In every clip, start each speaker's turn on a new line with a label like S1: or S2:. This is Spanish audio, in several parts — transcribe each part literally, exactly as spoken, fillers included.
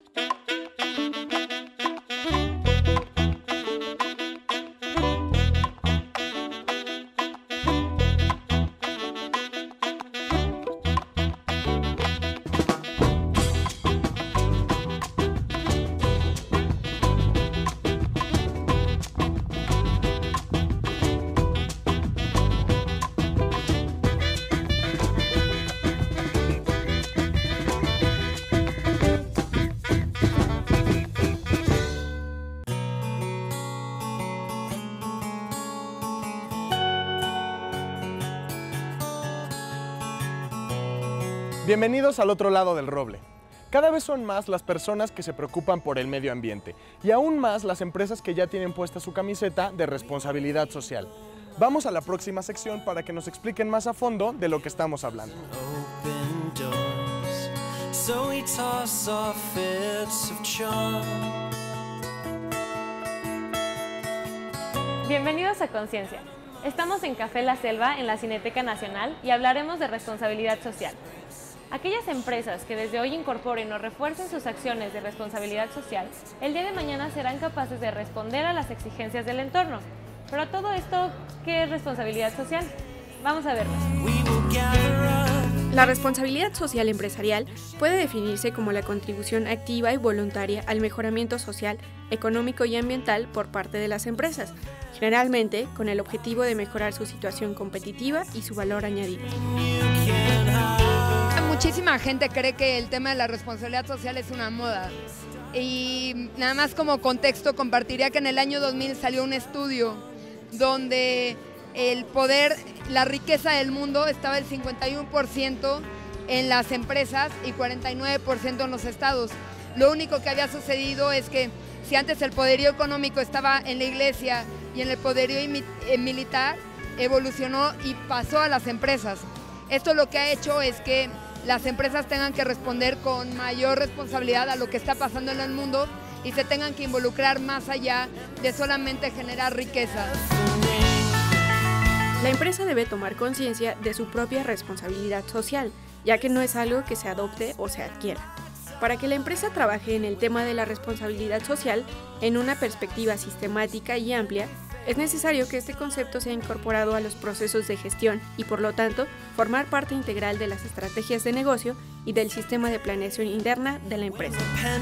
S1: Bienvenidos al otro lado del roble. Cada vez son más las personas que se preocupan por el medio ambiente y aún más las empresas que ya tienen puesta su camiseta de responsabilidad social. Vamos a la próxima sección para que nos expliquen más a fondo de lo que estamos hablando.
S2: Bienvenidos a Conciencia. Estamos en Café La Selva, en la Cineteca Nacional, y hablaremos de responsabilidad social. Aquellas empresas que desde hoy incorporen o refuercen sus acciones de responsabilidad social, el día de mañana serán capaces de responder a las exigencias del entorno. Pero todo esto, ¿qué es responsabilidad social? Vamos a verlo.
S3: La responsabilidad social empresarial puede definirse como la contribución activa y voluntaria al mejoramiento social, económico y ambiental por parte de las empresas, generalmente con el objetivo de mejorar su situación competitiva y su valor añadido.
S4: Muchísima gente cree que el tema de la responsabilidad social es una moda, y nada más como contexto compartiría que en el año dos mil salió un estudio donde el poder, la riqueza del mundo estaba el cincuenta y uno por ciento en las empresas y cuarenta y nueve por ciento en los estados. Lo único que había sucedido es que si antes el poderío económico estaba en la iglesia y en el poderío militar, evolucionó y pasó a las empresas. Esto lo que ha hecho es que las empresas tengan que responder con mayor responsabilidad a lo que está pasando en el mundo y se tengan que involucrar más allá de solamente generar riqueza.
S3: La empresa debe tomar conciencia de su propia responsabilidad social, ya que no es algo que se adopte o se adquiera. Para que la empresa trabaje en el tema de la responsabilidad social en una perspectiva sistemática y amplia, es necesario que este concepto sea incorporado a los procesos de gestión y, por lo tanto, formar parte integral de las estrategias de negocio y del sistema de planeación interna de la empresa.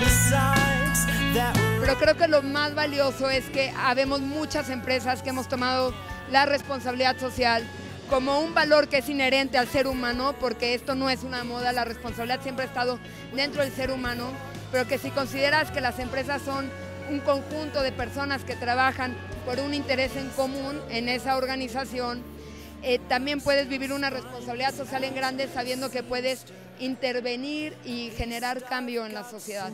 S4: Pero creo que lo más valioso es que habemos muchas empresas que hemos tomado la responsabilidad social como un valor que es inherente al ser humano, porque esto no es una moda, la responsabilidad siempre ha estado dentro del ser humano, pero que si consideras que las empresas son un conjunto de personas que trabajan por un interés en común en esa organización, eh, también puedes vivir una responsabilidad social en grande sabiendo que puedes intervenir y generar cambio en la sociedad.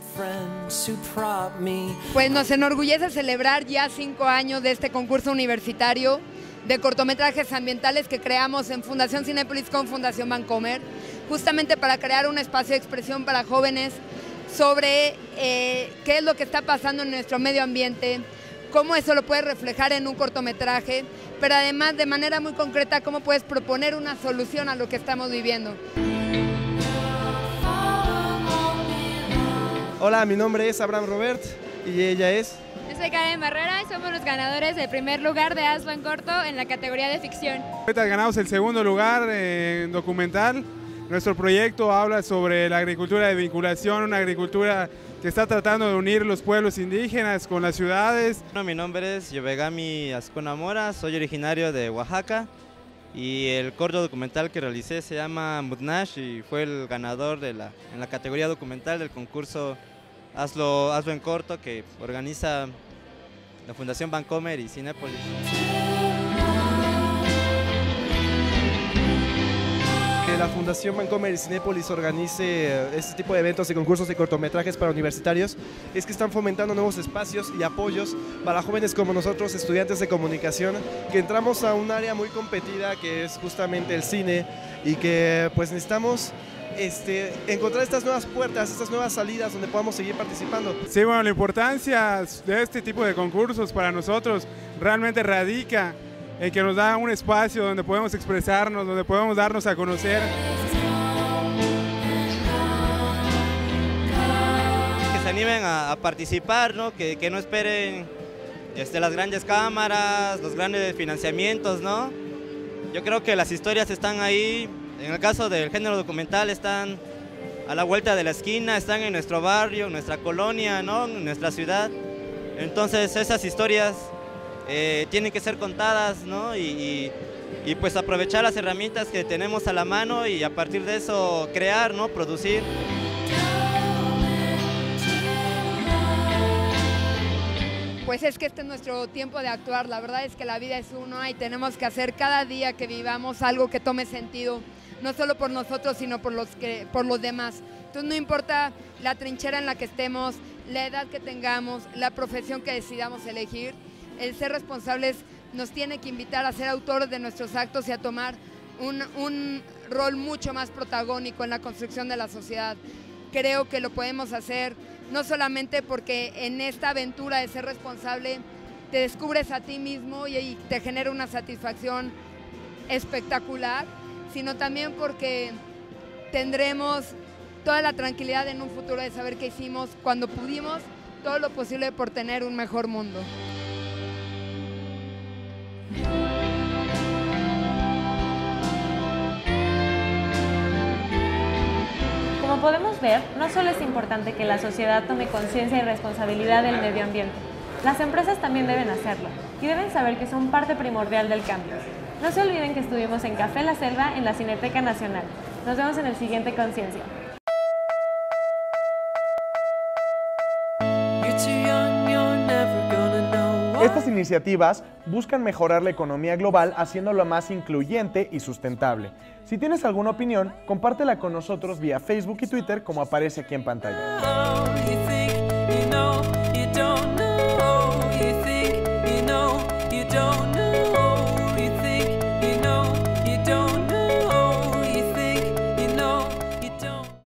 S4: Pues nos enorgullece celebrar ya cinco años de este concurso universitario de cortometrajes ambientales que creamos en Fundación Cinépolis con Fundación Bancomer, justamente para crear un espacio de expresión para jóvenes sobre eh, qué es lo que está pasando en nuestro medio ambiente, cómo eso lo puedes reflejar en un cortometraje, pero además de manera muy concreta cómo puedes proponer una solución a lo que estamos viviendo.
S5: Hola, mi nombre es Abraham Robert y ella es...
S6: Yo soy Karen Barrera y somos los ganadores del primer lugar de Hazlo en Corto en la categoría de ficción.
S7: Ahorita ganamos el segundo lugar en documental. Nuestro proyecto habla sobre la agricultura de vinculación, una agricultura que está tratando de unir los pueblos indígenas con las ciudades.
S8: Bueno, mi nombre es Yovegami Ascona Mora, soy originario de Oaxaca y el corto documental que realicé se llama Mudnash y fue el ganador de la, en la categoría documental del concurso Hazlo, Hazlo en Corto que organiza la Fundación Bancomer y Cinépolis.
S5: Que la Fundación Bancomer y Cinépolis organice este tipo de eventos y concursos de cortometrajes para universitarios es que están fomentando nuevos espacios y apoyos para jóvenes como nosotros, estudiantes de comunicación, que entramos a un área muy competida que es justamente el cine y que pues necesitamos Este, encontrar estas nuevas puertas, estas nuevas salidas donde podamos seguir participando.
S7: Sí, bueno, la importancia de este tipo de concursos para nosotros realmente radica en que nos da un espacio donde podemos expresarnos, donde podemos darnos a conocer.
S8: Que se animen a, a participar, ¿no? Que, que no esperen este, las grandes cámaras, los grandes financiamientos, ¿no? Yo creo que las historias están ahí, en el caso del género documental están a la vuelta de la esquina, están en nuestro barrio, en nuestra colonia, ¿no? En nuestra ciudad. Entonces esas historias eh, tienen que ser contadas, ¿no? Y, y, y pues aprovechar las herramientas que tenemos a la mano y a partir de eso crear, ¿no? Producir.
S4: Pues es que este es nuestro tiempo de actuar, la verdad es que la vida es uno y tenemos que hacer cada día que vivamos algo que tome sentido, no solo por nosotros, sino por los, que, por los demás. Entonces no importa la trinchera en la que estemos, la edad que tengamos, la profesión que decidamos elegir, el ser responsables nos tiene que invitar a ser autores de nuestros actos y a tomar un, un rol mucho más protagónico en la construcción de la sociedad. Creo que lo podemos hacer no solamente porque en esta aventura de ser responsable te descubres a ti mismo y, y te genera una satisfacción espectacular, sino también porque tendremos toda la tranquilidad en un futuro de saber que hicimos cuando pudimos todo lo posible por tener un mejor mundo.
S2: Como podemos ver, no solo es importante que la sociedad tome conciencia y responsabilidad del medio ambiente, las empresas también deben hacerlo y deben saber que son parte primordial del cambio. No se olviden que estuvimos en Café La Selva en la Cineteca Nacional. Nos vemos en el siguiente Conciencia.
S1: Estas iniciativas buscan mejorar la economía global haciéndola más incluyente y sustentable. Si tienes alguna opinión, compártela con nosotros vía Facebook y Twitter como aparece aquí en pantalla.